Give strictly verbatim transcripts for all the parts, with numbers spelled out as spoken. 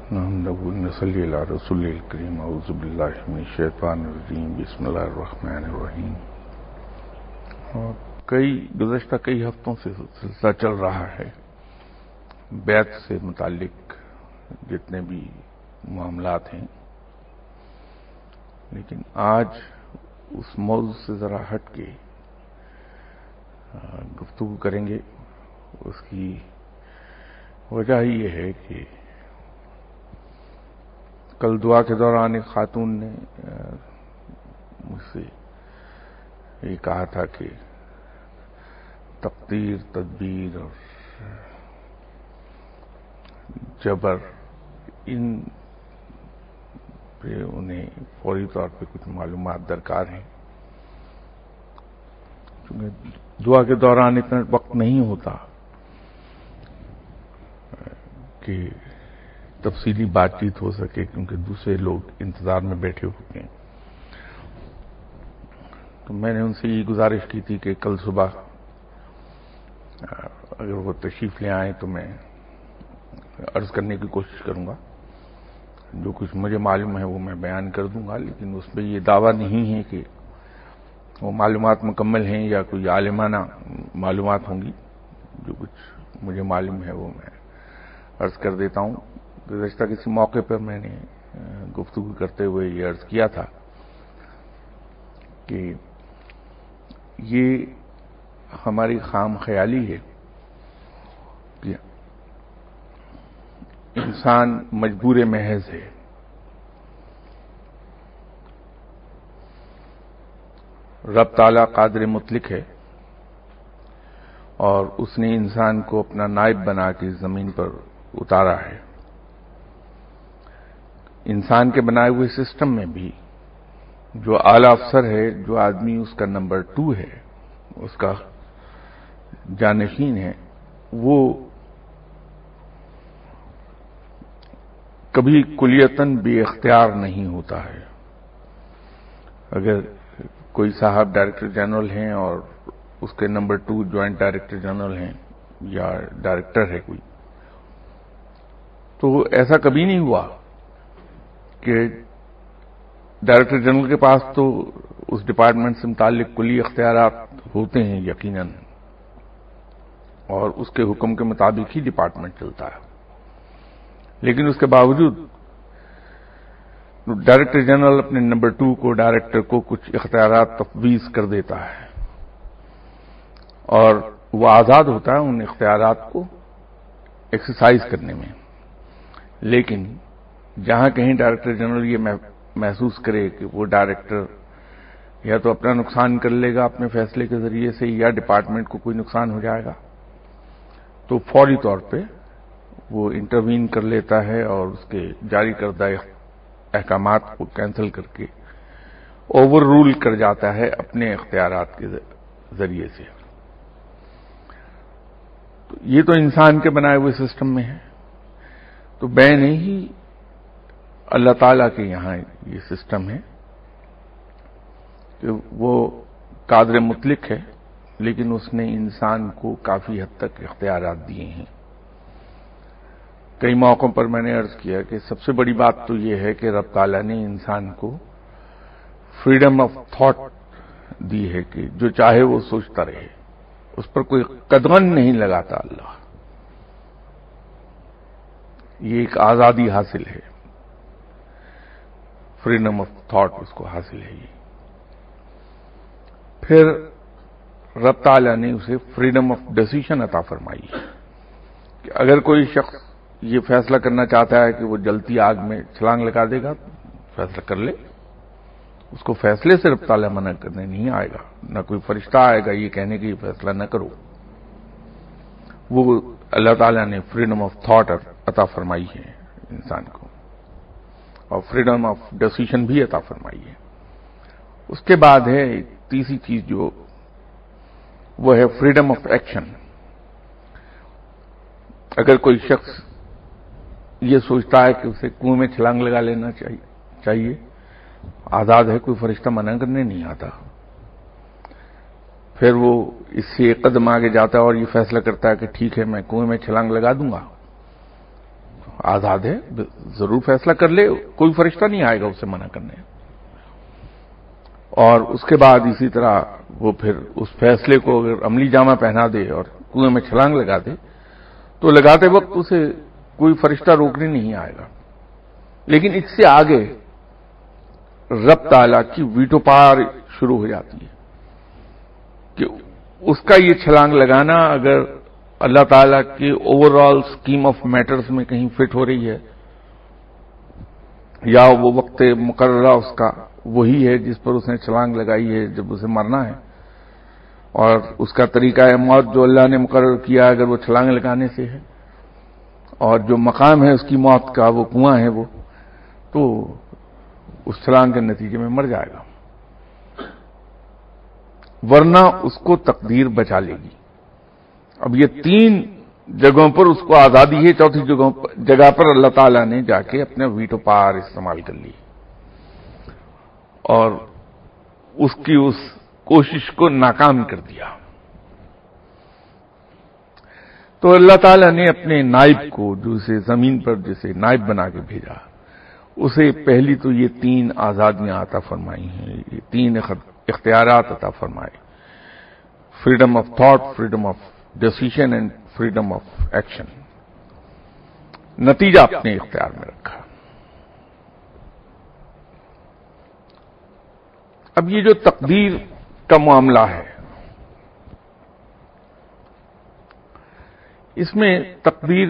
نحمده ونصلي على رسول الكريم اعوذ بالله من الشیطان الرجیم بسم اللہ الرحمن الرحیم. اور کئی گزشتہ کئی ہفتوں سے سلسلہ چل رہا ہے بیعت سے متعلق جتنے بھی معاملات ہیں، لیکن آج اس موضوع سے ذرا ہٹ کے گفتگو کریں گے. اس کی وجہ یہ ہے کہ کل دعا کے دوران ایک خاتون نے مجھ سے یہ کہا تھا کہ تقدیر، تدبیر اور جبر، ان پہ انہیں فوری طور پہ کچھ معلومات درکار ہیں. چونکہ دعا کے دوران اتنا وقت نہیں ہوتا کہ تفصیلی بات چیت ہو سکے، کیونکہ دوسرے لوگ انتظار میں بیٹھے ہوتے ہیں. تو میں نے ان سے یہ گزارش کی تھی کہ کل صبح اگر وہ تشریف لے آئیں تو میں عرض کرنے کی کوشش کروں گا. جو کچھ مجھے معلوم ہے وہ میں بیان کر دوں گا، لیکن اس میں یہ دعویٰ نہیں ہے کہ وہ معلومات مکمل ہیں یا کوئی عالمانہ معلومات ہوں گی. جو کچھ مجھے معلوم ہے وہ میں عرض کر دیتا ہوں. گزشتہ کسی موقع پر میں نے گفتگو کرتے ہوئے یہ عرض کیا تھا کہ یہ ہماری خام خیالی ہے کہ انسان مجبور محض ہے. رب تعالیٰ قادر مطلق ہے اور اس نے انسان کو اپنا نائب بنا کے زمین پر اتارا ہے. انسان کے بنائے ہوئے سسٹم میں بھی جو اعلی افسر ہے، جو آدمی اس کا نمبر ٹو ہے، اس کا جانشین ہے، وہ کبھی کلیتاً بے اختیار نہیں ہوتا ہے. اگر کوئی صاحب ڈائریکٹر جنرل ہیں اور اس کے number two joint director general ہیں یا ڈائریکٹر ہے کوئی، تو ایسا کبھی نہیں ہوا کہ ڈائریکٹر جنرل کے پاس تو اس ڈپارٹمنٹ سے متعلق کلی اختیارات ہوتے ہیں یقیناً، اور اس کے حکم کے مطابق ہی ڈپارٹمنٹ چلتا ہے، لیکن اس کے باوجود ڈائریکٹر جنرل اپنے نمبر ٹو کو، ڈائریکٹر کو کچھ اختیارات تفویض کر دیتا ہے اور وہ آزاد ہوتا ہے ان اختیارات کو ایکسرسائز کرنے میں. لیکن جہاں کہیں ڈائریکٹر جنرل یہ محسوس کرے کہ وہ ڈائریکٹر یا تو اپنا نقصان کر لے گا اپنے فیصلے کے ذریعے سے، یا ڈپارٹمنٹ کو کوئی نقصان ہو جائے گا، تو فوری طور پہ وہ انٹروین کر لیتا ہے اور اس کے جاری کردہ احکامات کو کینسل کر کے اوور رول کر جاتا ہے اپنے اختیارات کے ذریعے سے. تو یہ تو انسان کے بنائے ہوئے سسٹم میں ہے. تو بے نہیں اللہ تعالیٰ کے یہاں یہ سسٹم ہے کہ وہ قادر مطلق ہے، لیکن اس نے انسان کو کافی حد تک اختیارات دیے ہیں. کئی موقعوں پر میں نے عرض کیا کہ سب سے بڑی بات تو یہ ہے کہ رب تعالیٰ نے انسان کو فریڈم آف تھاٹ دی ہے کہ جو چاہے وہ سوچتا رہے، اس پر کوئی قدغن نہیں لگاتا اللہ. یہ ایک آزادی حاصل ہے، فریڈم آف تھاٹ اس کو حاصل ہے. یہ پھر رب تعالیٰ نے اسے فریڈم آف ڈیسیشن عطا فرمائی ہے کہ اگر کوئی شخص یہ فیصلہ کرنا چاہتا ہے کہ وہ جلتی آگ میں چھلانگ لگا دے گا، فیصلہ کر لے. اس کو فیصلے سے رب تعالیٰ منع کرنے نہیں آئے گا، نہ کوئی فرشتہ آئے گا یہ کہنے کہ یہ فیصلہ نہ کرو. وہ اللہ تعالیٰ نے فریڈم آف تھاٹ عطا فرمائی ہے انسان کو، اور فریڈم آف ڈیسیشن بھی عطا فرمائی ہے. اس کے بعد ہے تیسری چیز جو وہ ہے فریڈم آف ایکشن. اگر کوئی شخص یہ سوچتا ہے کہ اسے کنویں میں چھلانگ لگا لینا چاہیے، آزاد ہے، کوئی فرشتہ منع کرنے نہیں آتا. پھر وہ اس سے ایک قدم آگے جاتا ہے اور یہ فیصلہ کرتا ہے کہ ٹھیک ہے میں کنویں میں چھلانگ لگا دوں گا، آزاد ہے، ضرور فیصلہ کر لے، کوئی فرشتہ نہیں آئے گا اسے منع کرنے. اور اس کے بعد اسی طرح وہ پھر اس فیصلے کو اگر عملی جامہ پہنا دے اور کنویں میں چھلانگ لگا دے تو لگاتے وقت اسے کوئی فرشتہ روکنے نہیں آئے گا. لیکن اس سے آگے رب تعالیٰ کی ویٹو پار شروع ہو جاتی ہے کہ اس کا یہ چھلانگ لگانا اگر اللہ تعالیٰ کے overall scheme of matters میں کہیں فٹ ہو رہی ہے یا وہ وقت مقررہ اس کا وہی ہے جس پر اس نے چھلانگ لگائی ہے جب اسے مرنا ہے، اور اس کا طریقہ موت جو اللہ نے مقرر کیا اگر وہ چھلانگ لگانے سے ہے، اور جو مقام ہے اس کی موت کا وہ کنواں ہے، وہ تو اس چھلانگ کے نتیجے میں مر جائے گا، ورنہ اس کو تقدیر بچا لے گی. اب یہ تین جگہوں پر اس کو آزادی ہے، چوتھی جگہوں پر جگہ پر اللہ تعالیٰ نے جا کے اپنے ویٹو پار استعمال کر لی اور اس کی اس کوشش کو ناکام کر دیا. تو اللہ تعالیٰ نے اپنے نائب کو جو اسے زمین پر جسے نائب بنا کے بھیجا اسے پہلی تو یہ تین آزادیاں عطا فرمائی ہیں، یہ تین اختیارات عطا فرمائے، freedom of thought, freedom of decision and freedom of action. نتیجہ اپنے اختیار میں رکھا. اب یہ جو تقدیر کا معاملہ ہے اس میں تقدیر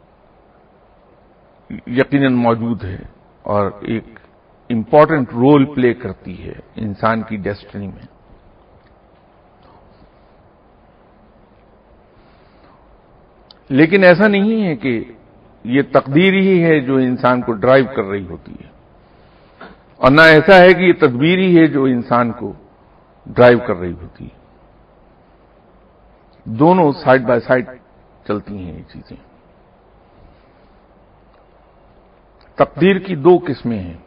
یقیناً موجود ہے اور ایک امپورٹنٹ رول پلے کرتی ہے انسان کی ڈیسٹنی میں. لیکن ایسا نہیں ہے کہ یہ تقدیر ہی ہے جو انسان کو ڈرائیو کر رہی ہوتی ہے، اور نہ ایسا ہے کہ یہ تدبیر ہی ہے جو انسان کو ڈرائیو کر رہی ہوتی ہے. دونوں سائڈ بائی سائڈ چلتی ہیں یہ چیزیں. تقدیر کی دو قسمیں ہیں،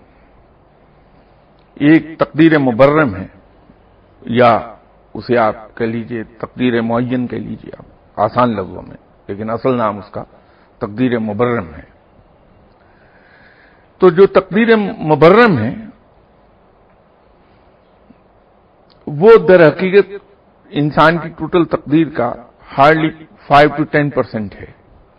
ایک تقدیر مبرم ہے یا اسے آپ کہہ لیجئے تقدیر معین کہہ لیجئے آپ آسان لفظوں میں، لیکن اصل نام اس کا تقدیر مبرم ہے. تو جو تقدیر مبرم ہے وہ در حقیقت انسان کی ٹوٹل تقدیر کا hardly five to ten percent ہے.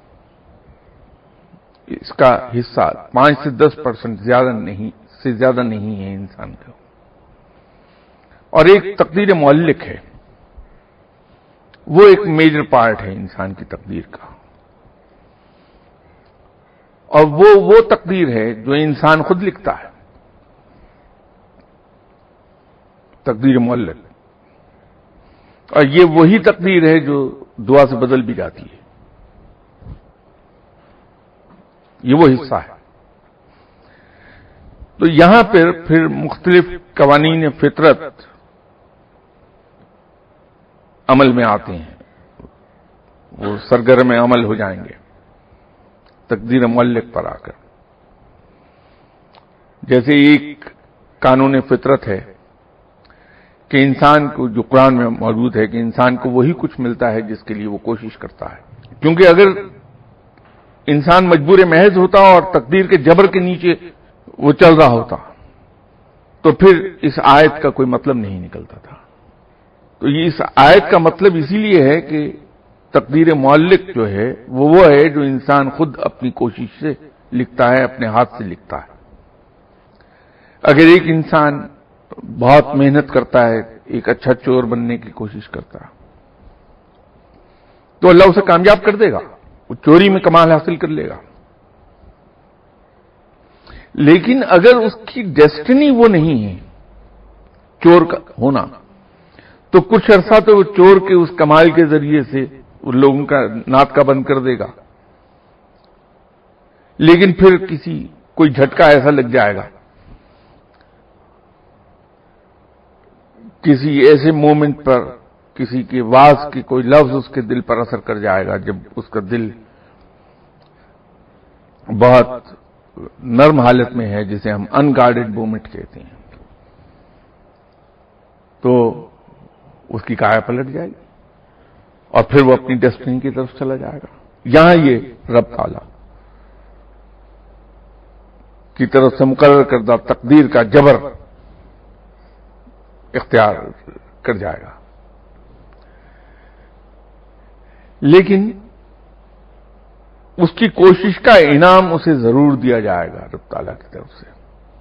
اس کا حصہ پانچ سے دس پرسینٹ زیادہ نہیں سے زیادہ نہیں ہے انسان کا. اور ایک تقدیر معلق ہے، وہ ایک میجر پارٹ ہے انسان کی تقدیر کا، اور وہ وہ تقدیر ہے جو انسان خود لکھتا ہے، تقدیر معلق. اور یہ وہی تقدیر ہے جو دعا سے بدل بھی جاتی ہے، یہ وہ حصہ ہے. تو یہاں پر پھر مختلف قوانین فطرت عمل میں آتے ہیں، وہ سرگرم عمل ہو جائیں گے تقدیر معلق پر آ کر. جیسے ایک قانون فطرت ہے کہ انسان کو جو قرآن میں موجود ہے کہ انسان کو وہی کچھ ملتا ہے جس کے لیے وہ کوشش کرتا ہے. کیونکہ اگر انسان مجبور محض ہوتا اور تقدیر کے جبر کے نیچے وہ چل رہا ہوتا تو پھر اس آیت کا کوئی مطلب نہیں نکلتا تھا. تو یہ اس آیت کا مطلب اسی لیے ہے کہ تقدیر معلق جو ہے وہ وہ ہے جو انسان خود اپنی کوشش سے لکھتا ہے، اپنے ہاتھ سے لکھتا ہے. اگر ایک انسان بہت محنت کرتا ہے، ایک اچھا چور بننے کی کوشش کرتا ہے تو اللہ اسے کامیاب کر دے گا، وہ چوری میں کمال حاصل کر لے گا. لیکن اگر اس کی ڈیسٹنی وہ نہیں ہے چور کا ہونا تو کچھ عرصہ تو وہ چور کے اس کمال کے ذریعے سے ان لوگوں کا ناطقہ بند کر دے گا، لیکن پھر کسی کوئی جھٹکا ایسا لگ جائے گا، کسی ایسے مومنٹ پر کسی کے واز کی کوئی لفظ اس کے دل پر اثر کر جائے گا جب اس کا دل بہت نرم حالت میں ہے، جسے ہم ان گارڈڈ مومنٹ کہتے ہیں، تو اس کی کایا پلٹ جائے گی اور پھر وہ اپنی ڈیسٹنی کی طرف چلا جائے گا. یہاں یہ رب تعالیٰ کی طرف سے مقرر کردہ تقدیر کا جبر اختیار کر جائے گا. لیکن اس کی کوشش کا انعام اسے ضرور دیا جائے گا رب تعالیٰ کی طرف سے.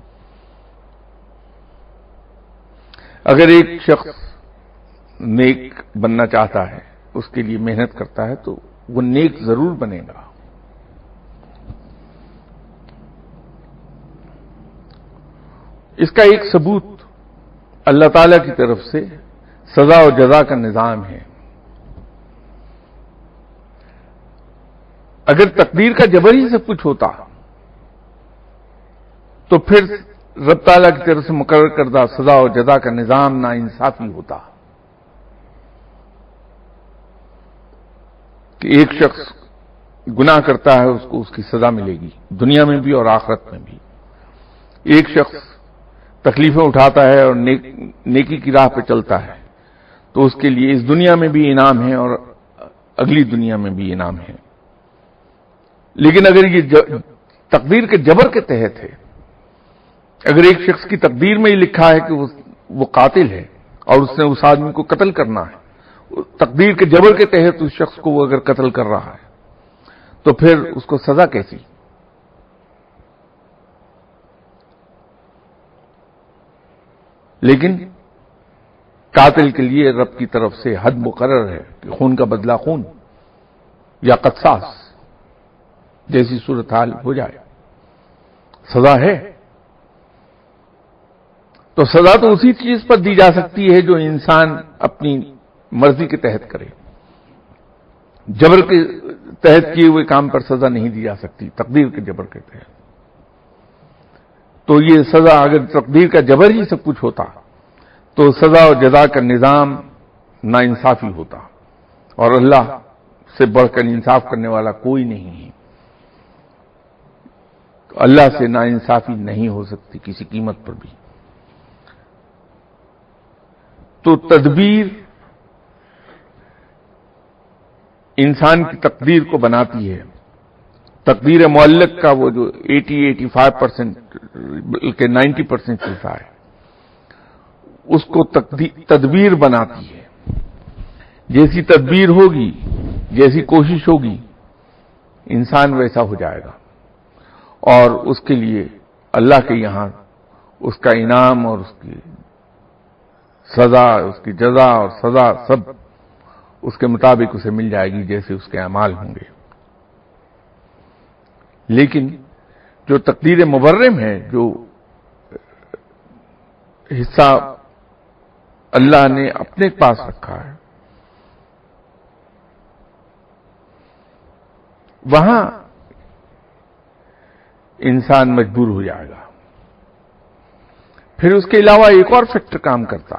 اگر ایک شخص نیک بننا چاہتا ہے، اس کے لیے محنت کرتا ہے، تو وہ نیک ضرور بنے گا. اس کا ایک ثبوت اللہ تعالی کی طرف سے سزا و جزا کا نظام ہے. اگر تقدیر کا جبر ہی سب کچھ ہوتا تو پھر رب تعالیٰ کی طرف سے مقرر کردہ سزا و جزا کا نظام ناانصافی ہوتا کہ ایک شخص گناہ کرتا ہے، اس کو اس کی سزا ملے گی دنیا میں بھی اور آخرت میں بھی. ایک شخص تکلیفیں اٹھاتا ہے اور نیک نیکی کی راہ پہ چلتا ہے تو اس کے لیے اس دنیا میں بھی انعام ہے اور اگلی دنیا میں بھی انعام ہے. لیکن اگر یہ تقدیر کے جبر کے تحت ہے، اگر ایک شخص کی تقدیر میں یہ لکھا ہے کہ وہ قاتل ہے اور اس نے اس آدمی کو قتل کرنا ہے، تقدیر کے جبر کے تحت اس شخص کو وہ اگر قتل کر رہا ہے تو پھر اس کو سزا کیسی؟ لیکن قاتل کے لیے رب کی طرف سے حد مقرر ہے کہ خون کا بدلہ خون یا قصاص جیسی صورتحال ہو جائے، سزا ہے. تو سزا تو اسی چیز پر دی جا سکتی ہے جو انسان اپنی مرضی کے تحت کرے. جبر کے تحت کیے ہوئے کام پر سزا نہیں دی جا سکتی، تقدیر کے جبر کے تحت. تو یہ سزا اگر تقدیر کا جبر ہی سب کچھ ہوتا تو سزا و جزا کا نظام ناانصافی ہوتا، اور اللہ سے بڑھ کر انصاف کرنے والا کوئی نہیں ہے. اللہ سے ناانصافی نہیں ہو سکتی کسی قیمت پر بھی. تو تدبیر انسان کی تقدیر کو بناتی ہے. تقدیر معلق کا وہ جو ایٹی ایٹی فائیو پرسینٹ بلکہ نائنٹی پرسینٹ حصہ ہے، اس کو تدبیر بناتی ہے. جیسی تدبیر ہوگی، جیسی کوشش ہوگی، انسان ویسا ہو جائے گا، اور اس کے لیے اللہ کے یہاں اس کا انعام اور اس کی سزا، اس کی جزا اور سزا سب اس کے مطابق اسے مل جائے گی جیسے اس کے اعمال ہوں گے. لیکن جو تقدیر مبرم ہے، جو حصہ اللہ نے اپنے پاس رکھا ہے، وہاں انسان مجبور ہو جائے گا. پھر اس کے علاوہ ایک اور فیکٹر کام کرتا،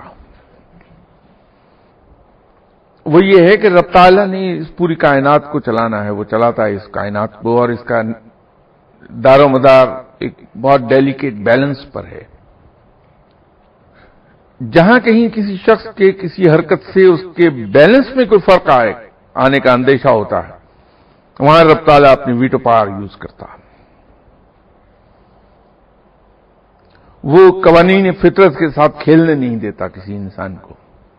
وہ یہ ہے کہ رب تعالیٰ نے اس پوری کائنات کو چلانا ہے، وہ چلاتا ہے اس کائنات کو، اور اس کا دار و مدار ایک بہت ڈیلیکیٹ بیلنس پر ہے. جہاں کہیں کسی شخص کے کسی حرکت سے اس کے بیلنس میں کوئی فرق آئے آنے کا اندیشہ ہوتا ہے، وہاں رب تعالیٰ اپنی ویٹو پاور یوز کرتا. وہ قوانین فطرت کے ساتھ کھیلنے نہیں دیتا کسی انسان کو.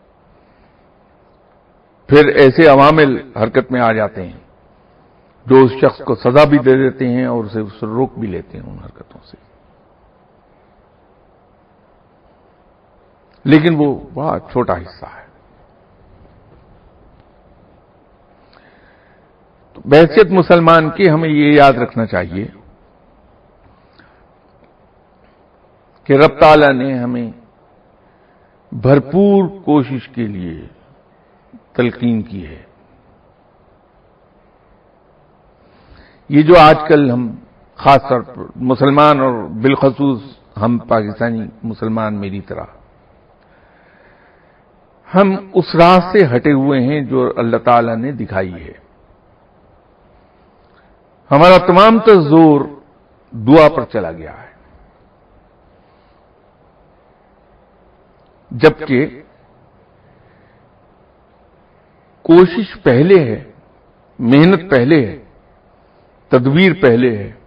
پھر ایسے عوامل حرکت میں آ جاتے ہیں جو اس شخص کو سزا بھی دے دیتے ہیں اور اسے اس روک بھی لیتے ہیں ان حرکتوں سے. لیکن وہ بہت چھوٹا حصہ ہے. تو بحیثیت مسلمان کی ہمیں یہ یاد رکھنا چاہیے کہ رب تعالیٰ نے ہمیں بھرپور کوشش کے لیے تلقین کی ہے. یہ جو آج کل ہم خاص طور پر مسلمان اور بالخصوص ہم پاکستانی مسلمان میری طرح ہم اس راہ سے ہٹے ہوئے ہیں جو اللہ تعالیٰ نے دکھائی ہے. ہمارا تمام تر زور دعا پر چلا گیا ہے، جبکہ کوشش پہلے ہے، محنت پہلے ہے، تدبیر پہلے ہے،